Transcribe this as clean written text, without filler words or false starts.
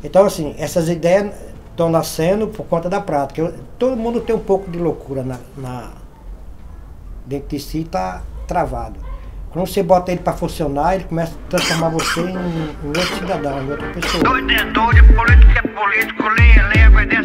Então, assim, essas ideias estão nascendo por conta da prática. Todo mundo tem um pouco de loucura dentro de si, está travado. Quando você bota ele para funcionar, ele começa a transformar você em outro cidadão, em outra pessoa. Doido é doido, político é político, lei é lei,